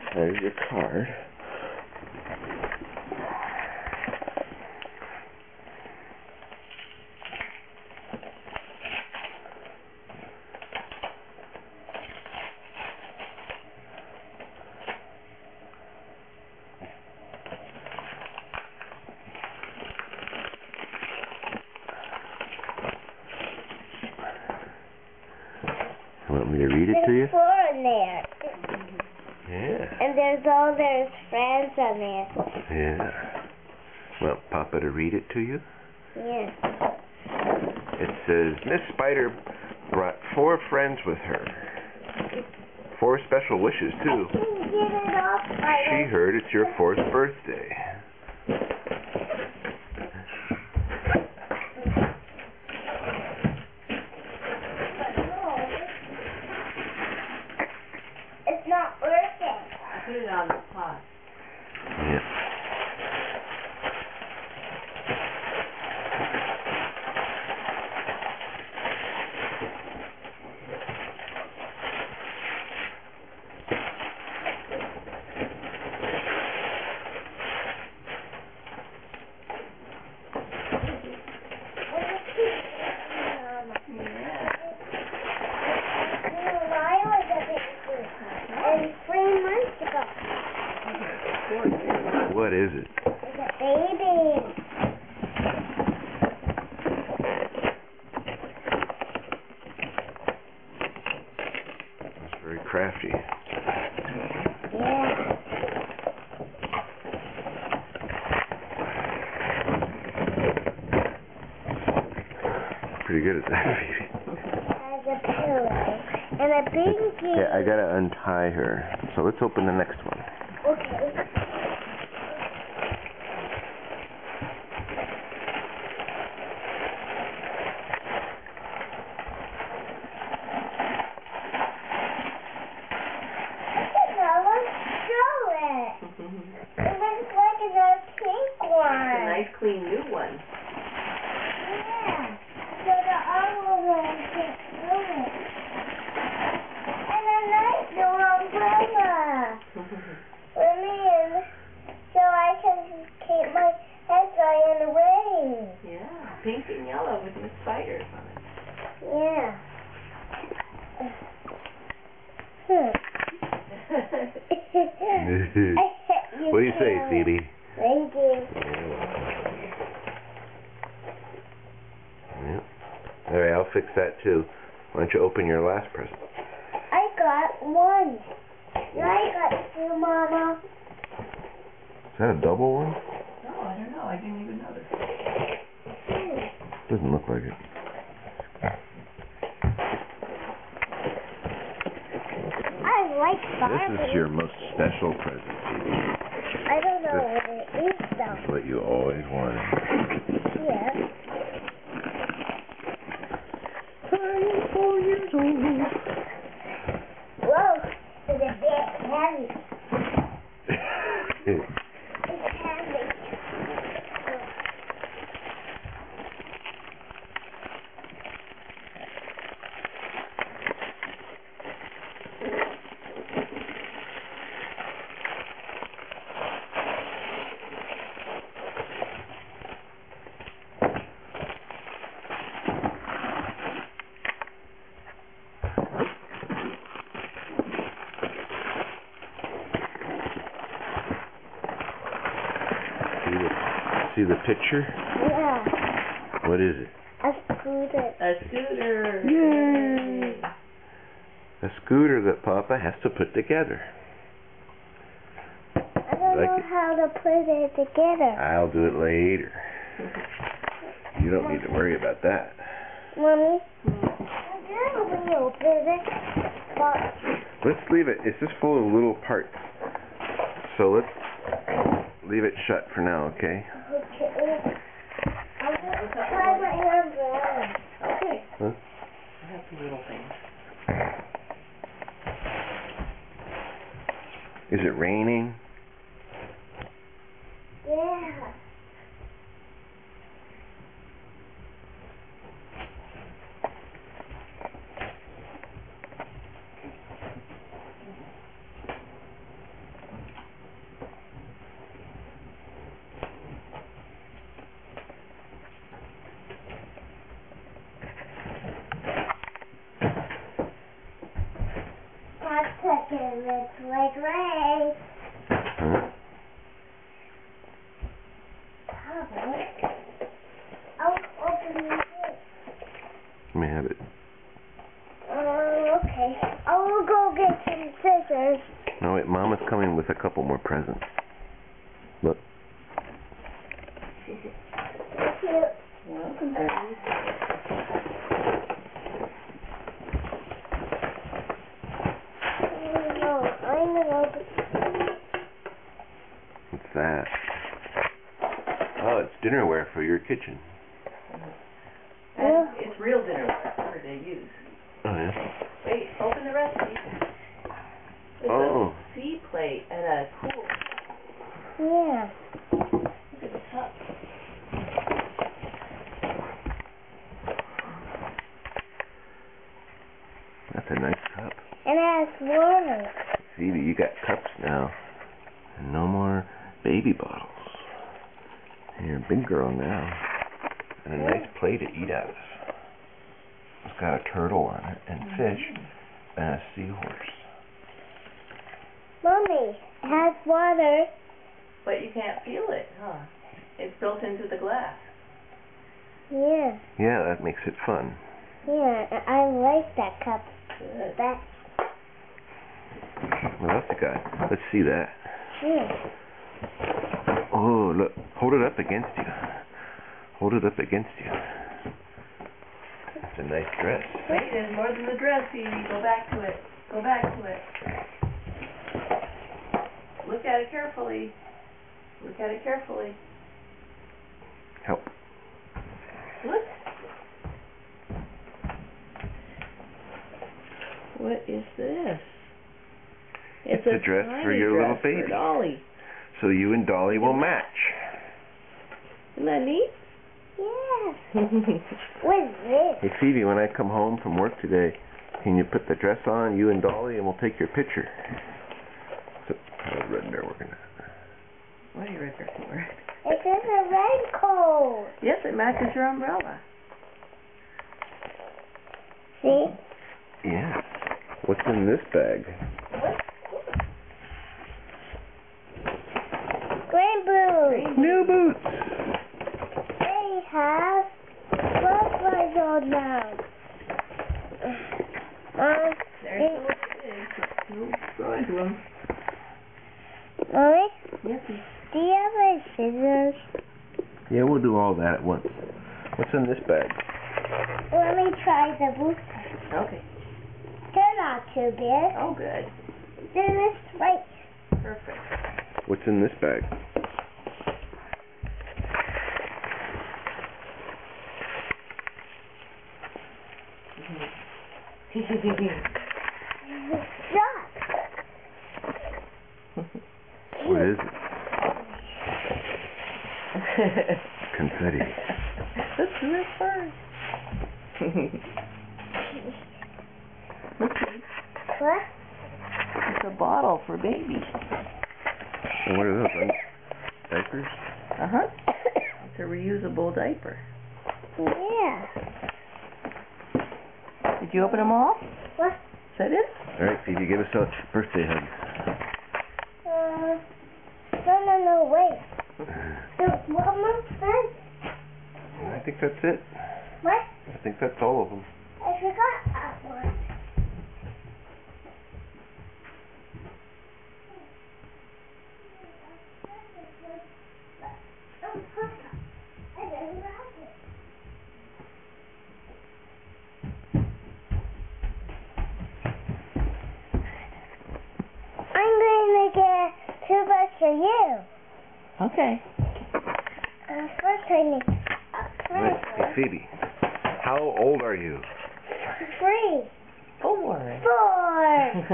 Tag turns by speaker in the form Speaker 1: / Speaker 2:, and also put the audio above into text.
Speaker 1: There's your card. You want me to read it to you?
Speaker 2: There's 4 in there.
Speaker 1: Yeah.
Speaker 2: And there's all their friends on there.
Speaker 1: Yeah. Want Papa to read it to you?
Speaker 2: Yeah.
Speaker 1: It says, Miss Spider brought 4 friends with her. 4 special wishes, too.
Speaker 2: I can get it off by
Speaker 1: She heard it's your 4th birthday.
Speaker 2: It's not working.
Speaker 3: Put it on the pot.
Speaker 1: Yeah.
Speaker 2: And 3 months ago.
Speaker 1: What is it?
Speaker 2: It's a baby.
Speaker 1: It's very crafty.
Speaker 2: Yeah.
Speaker 1: Pretty good at that, baby.
Speaker 2: Has a pillow and a binky.
Speaker 1: Yeah, I gotta untie her. So let's open the next one.
Speaker 2: Okay. It looks like it's a pink one.
Speaker 3: It's a nice, clean, new one.
Speaker 2: Yeah. So the other one can't do it. And a nice new umbrella for me, so I can keep my head dry in the rain.
Speaker 3: Yeah, pink and yellow with Miss Spiders on it.
Speaker 2: Yeah.
Speaker 1: What do you say, Phoebe?
Speaker 2: Thank you.
Speaker 1: Yeah. All right, I'll fix that too. Why don't you open your last present?
Speaker 2: I got 1. Now I got 2, Mama.
Speaker 1: Is that a double one?
Speaker 3: No, I don't know. I didn't even notice.
Speaker 1: Doesn't look like it.
Speaker 2: I like Barbie.
Speaker 1: This is your most special present, Phoebe.
Speaker 2: I don't know what it is though.
Speaker 1: It's what you always wanted.
Speaker 2: Yeah.
Speaker 1: 4 years old.
Speaker 2: Whoa, it's a bit heavy. It's heavy.
Speaker 1: See the picture?
Speaker 2: Yeah.
Speaker 1: What is it?
Speaker 2: A scooter.
Speaker 3: A scooter.
Speaker 1: Yay! A scooter that Papa has to put together.
Speaker 2: I don't
Speaker 1: Like
Speaker 2: know
Speaker 1: it?
Speaker 2: how to put it together.
Speaker 1: I'll do it later. You don't need to worry about that.
Speaker 2: Mommy? I don't know when you open it. But
Speaker 1: Let's leave it. It's just full of little parts. So let's leave it shut for now, okay?
Speaker 2: okay. I'm gonna try my umbrella.
Speaker 3: Okay.
Speaker 1: Huh?
Speaker 3: I have some little things.
Speaker 1: Is it raining?
Speaker 2: Yeah. let's play Ray.
Speaker 1: Huh?
Speaker 2: I'll open this.
Speaker 1: Let me have it.
Speaker 2: Okay. I will go get some scissors.
Speaker 1: No, wait, Mama's coming with a couple more presents. Look.
Speaker 2: Thank you.
Speaker 3: Welcome, baby.
Speaker 2: No, I'm gonna open.
Speaker 1: What's that? Oh, it's dinnerware for your kitchen.
Speaker 3: And it's real dinnerware for they use.
Speaker 1: Oh, yeah?
Speaker 3: Wait, open the recipe. It's
Speaker 1: Oh.
Speaker 3: a sea plate and a cool.
Speaker 2: Yeah.
Speaker 3: Look at the cup.
Speaker 1: That's a nice cup.
Speaker 2: And it has water.
Speaker 1: Phoebe, you got cups now. And no more baby bottles. You're a big girl now. And a nice plate to eat out of. It's got a turtle on it, and fish, and a seahorse.
Speaker 2: Mommy, it has water.
Speaker 3: But you can't feel it, huh? It's built into the glass.
Speaker 2: Yeah.
Speaker 1: Yeah, that makes it fun.
Speaker 2: Yeah, I like that cup.
Speaker 3: Good.
Speaker 2: That.
Speaker 1: What else you got? Let's see that.
Speaker 2: Yeah.
Speaker 1: Oh, look. Hold it up against you. Hold it up against you. It's a nice dress.
Speaker 3: Wait, there's more than the dress, Phoebe. Go back to it. Go back to it. Look at it carefully. Look at it carefully.
Speaker 1: Help.
Speaker 3: Look. What is this?
Speaker 1: It's a dress for your little baby.
Speaker 3: For Dolly.
Speaker 1: So you and Dolly will match.
Speaker 3: Isn't that neat?
Speaker 2: Yeah. What's this?
Speaker 1: Hey Phoebe, when I come home from work today, can you put the dress on, you and Dolly, and we'll take your picture? So, how's Red Bear working at?
Speaker 3: What are you right there for?
Speaker 2: It's in a raincoat.
Speaker 3: Yes, it matches your umbrella.
Speaker 2: See?
Speaker 1: Yeah. What's in this bag?
Speaker 2: Green boots.
Speaker 1: New boots.
Speaker 2: They have butterflies on them.
Speaker 3: There's the little pig. Go into them.
Speaker 2: Mommy,
Speaker 3: Yes,
Speaker 2: do you have any scissors?
Speaker 1: Yeah, we'll do all that at once. What's in this bag?
Speaker 2: Let me try the boots.
Speaker 3: okay.
Speaker 2: They're not too big.
Speaker 3: Oh, good.
Speaker 2: They're this right.
Speaker 3: Perfect.
Speaker 1: What's in this bag?
Speaker 2: Stop.
Speaker 1: What is it? Confetti.
Speaker 3: Let's do it first.
Speaker 2: What?
Speaker 3: It's a bottle for babies.
Speaker 1: And what are those? Diapers?
Speaker 3: Uh-huh. It's a reusable diaper.
Speaker 2: Yeah.
Speaker 3: Did you open them all?
Speaker 2: What?
Speaker 3: Is that it?
Speaker 1: All right, Phoebe, give us a birthday hug.
Speaker 2: No, wait. There's one more thing.
Speaker 1: I think that's it.
Speaker 2: What?
Speaker 1: I think that's all of them.
Speaker 2: I forgot that one. I'm going to get 2 bucks for you.
Speaker 3: Okay.
Speaker 2: First I need
Speaker 1: Wait, hey, Phoebe, how old are you?
Speaker 2: 3,
Speaker 3: 4.
Speaker 2: 4.